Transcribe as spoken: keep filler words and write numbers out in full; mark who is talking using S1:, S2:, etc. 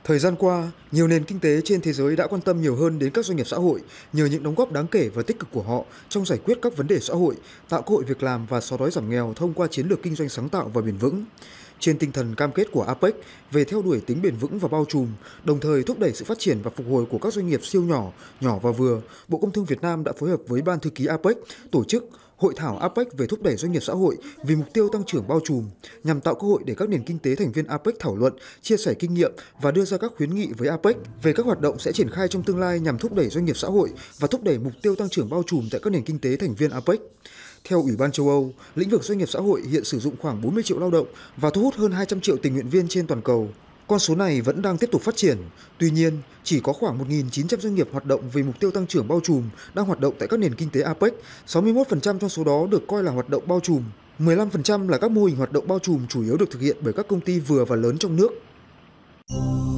S1: Thời gian qua, nhiều nền kinh tế trên thế giới đã quan tâm nhiều hơn đến các doanh nghiệp xã hội nhờ những đóng góp đáng kể và tích cực của họ trong giải quyết các vấn đề xã hội, tạo cơ hội việc làm và xóa đói giảm nghèo thông qua chiến lược kinh doanh sáng tạo và bền vững. Trên tinh thần cam kết của a pếch về theo đuổi tính bền vững và bao trùm, đồng thời thúc đẩy sự phát triển và phục hồi của các doanh nghiệp siêu nhỏ, nhỏ và vừa, Bộ Công Thương Việt Nam đã phối hợp với Ban Thư ký a pếch tổ chức Hội thảo a pếch về thúc đẩy doanh nghiệp xã hội vì mục tiêu tăng trưởng bao trùm, nhằm tạo cơ hội để các nền kinh tế thành viên a pếch thảo luận, chia sẻ kinh nghiệm và đưa ra các khuyến nghị với a pếch về các hoạt động sẽ triển khai trong tương lai nhằm thúc đẩy doanh nghiệp xã hội và thúc đẩy mục tiêu tăng trưởng bao trùm tại các nền kinh tế thành viên a pếch. Theo Ủy ban châu Âu, lĩnh vực doanh nghiệp xã hội hiện sử dụng khoảng bốn mươi triệu lao động và thu hút hơn hai trăm triệu tình nguyện viên trên toàn cầu. Con số này vẫn đang tiếp tục phát triển. Tuy nhiên, chỉ có khoảng một nghìn chín trăm doanh nghiệp hoạt động vì mục tiêu tăng trưởng bao trùm đang hoạt động tại các nền kinh tế a pếch. sáu mươi mốt phần trăm trong số đó được coi là hoạt động bao trùm. mười lăm phần trăm là các mô hình hoạt động bao trùm chủ yếu được thực hiện bởi các công ty vừa và lớn trong nước.